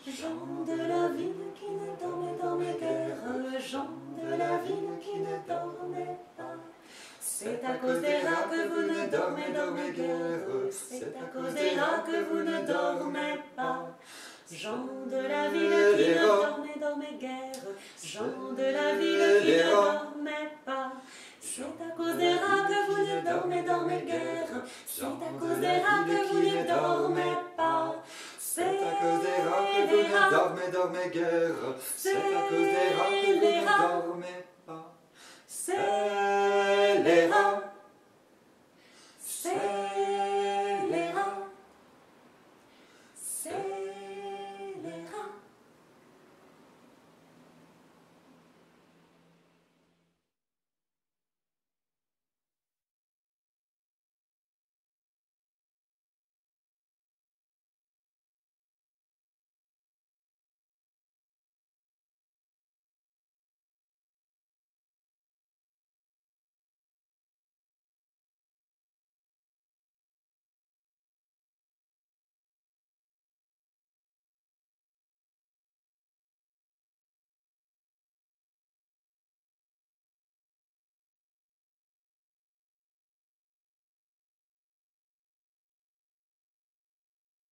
Gens de la ville qui ne dormaient guère, gens de la ville qui ne dormaient pas. C'est à cause des rats que vous ne dormez guère, c'est à cause des rats que vous ne dormez pas. Gens de la ville qui ne dormaient guère, gens de la ville qui ne dormaient pas. C'est à cause des rats que vous ne dormez guère, c'est à cause des rats que vous ne dormez pas. C'est à cause des rats que vous ne dormez guère, c'est à cause des rats que vous ne dormez pas. C'est les rats, c'est